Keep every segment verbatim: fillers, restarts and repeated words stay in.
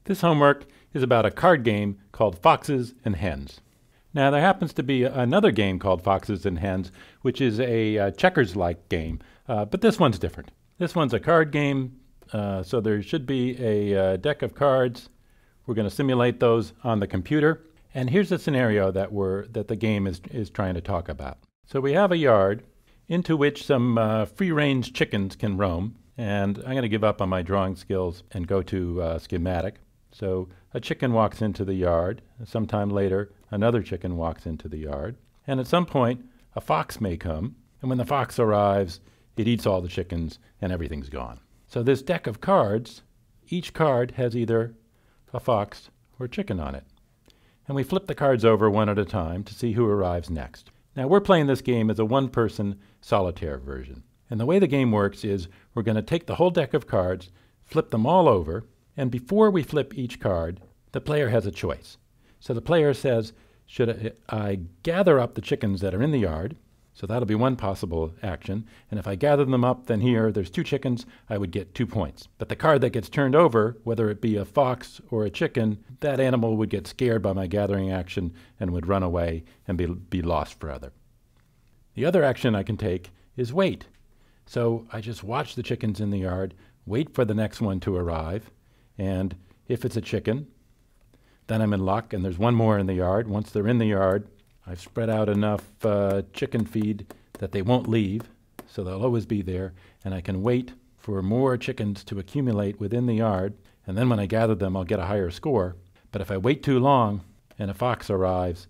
This homework is about a card game called Foxes and Hens. Now there happens to be another game called Foxes and Hens, which is a uh, checkers-like game, uh, but this one's different. This one's a card game, uh, so there should be a uh, deck of cards. We're going to simulate those on the computer, and here's the scenario that we're that the game is is trying to talk about. So we have a yard into which some uh, free-range chickens can roam, and I'm going to give up on my drawing skills and go to uh, schematic. So a chicken walks into the yard. Sometime later, another chicken walks into the yard. And at some point, a fox may come. And when the fox arrives, it eats all the chickens and everything's gone. So this deck of cards, each card has either a fox or a chicken on it. And we flip the cards over one at a time to see who arrives next. Now we're playing this game as a one-person solitaire version. And the way the game works is we're going to take the whole deck of cards, flip them all over, and before we flip each card, the player has a choice. So the player says, should I, I gather up the chickens that are in the yard? So that'll be one possible action. And if I gather them up, then here, there's two chickens, I would get two points. But the card that gets turned over, whether it be a fox or a chicken, that animal would get scared by my gathering action and would run away and be, be lost forever. The other action I can take is wait. So I just watch the chickens in the yard, wait for the next one to arrive, and if it's a chicken, then I'm in luck, and there's one more in the yard. Once they're in the yard, I've spread out enough uh, chicken feed that they won't leave, so they'll always be there, and I can wait for more chickens to accumulate within the yard, and then when I gather them, I'll get a higher score. But if I wait too long and a fox arrives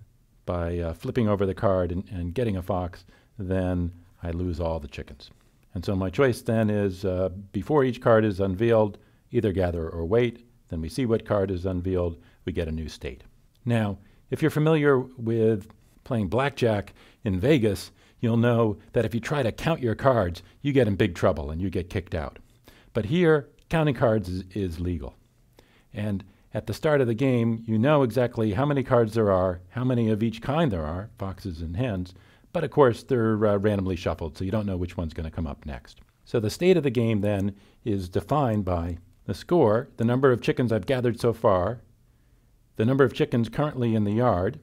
by uh, flipping over the card and, and getting a fox, then I lose all the chickens. And so my choice then is, uh, before each card is unveiled, either gather or wait. Then we see what card is unveiled, we get a new state. Now, if you're familiar with playing blackjack in Vegas, you'll know that if you try to count your cards, you get in big trouble and you get kicked out. But here, counting cards is, is legal. And at the start of the game, you know exactly how many cards there are, how many of each kind there are, foxes and hens, but of course they're uh, randomly shuffled, so you don't know which one's going to come up next. So the state of the game then is defined by the score, the number of chickens I've gathered so far, the number of chickens currently in the yard,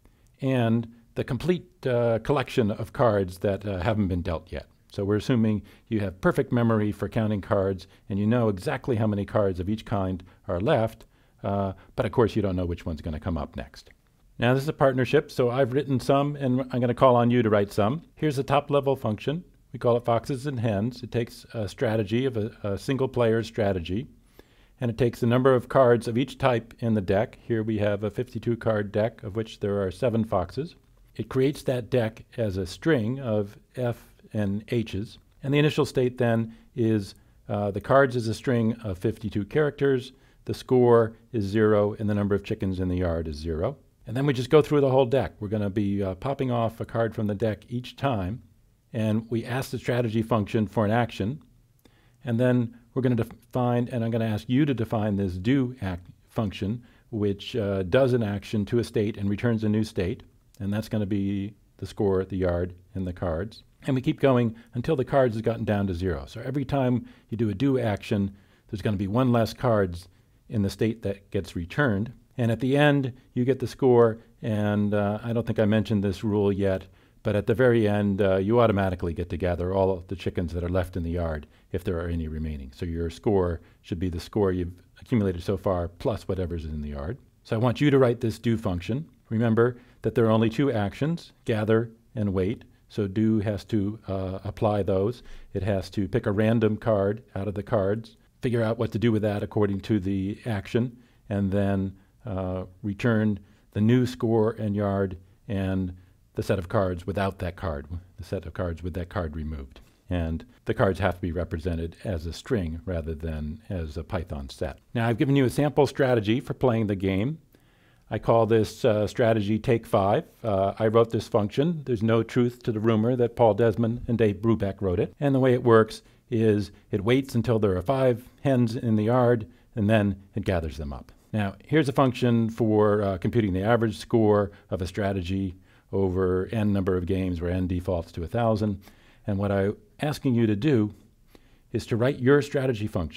and the complete uh, collection of cards that uh, haven't been dealt yet. So we're assuming you have perfect memory for counting cards, and you know exactly how many cards of each kind are left, uh, but of course you don't know which one's going to come up next. Now this is a partnership, so I've written some, and I'm going to call on you to write some. Here's a top-level function. We call it Foxes and Hens. It takes a strategy of a, a single player strategy, and it takes the number of cards of each type in the deck. Here we have a fifty-two card deck, of which there are seven foxes. It creates that deck as a string of F and H's, and the initial state then is uh, the cards is a string of fifty-two characters, the score is zero, and the number of chickens in the yard is zero. And then we just go through the whole deck. We're going to be uh, popping off a card from the deck each time, and we ask the strategy function for an action, and then we're going to define, and I'm going to ask you to define this do act function, which uh, does an action to a state and returns a new state, and that's going to be the score, the yard, and the cards. And we keep going until the cards have gotten down to zero. So every time you do a do action, there's going to be one less cards in the state that gets returned. And at the end, you get the score, and uh, I don't think I mentioned this rule yet, but at the very end, uh, you automatically get to gather all of the chickens that are left in the yard if there are any remaining. So your score should be the score you've accumulated so far plus whatever's in the yard. So I want you to write this do function. Remember that there are only two actions, gather and wait. So do has to uh, apply those. It has to pick a random card out of the cards, figure out what to do with that according to the action, and then uh, return the new score and yard and the set of cards without that card, the set of cards with that card removed. And the cards have to be represented as a string rather than as a Python set. Now I've given you a sample strategy for playing the game. I call this uh, strategy Take Five. Uh, I wrote this function. There's no truth to the rumor that Paul Desmond and Dave Brubeck wrote it. And the way it works is it waits until there are five hens in the yard, and then it gathers them up. Now here's a function for uh, computing the average score of a strategy over n number of games, where n defaults to one thousand. And what I'm asking you to do is to write your strategy function.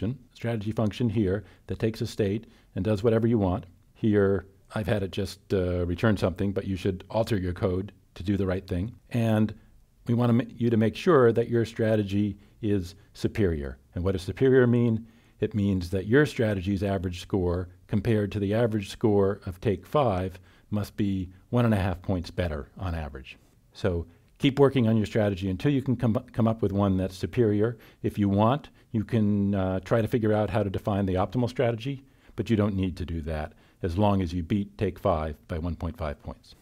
strategy function here that takes a state and does whatever you want. Here, I've had it just uh, return something, but you should alter your code to do the right thing. And we want to you to make sure that your strategy is superior. And what does superior mean? It means that your strategy's average score compared to the average score of take five must be one and a half points better on average. So keep working on your strategy until you can come, come up with one that's superior. If you want, you can uh, try to figure out how to define the optimal strategy, but you don't need to do that as long as you beat take five by one point five points.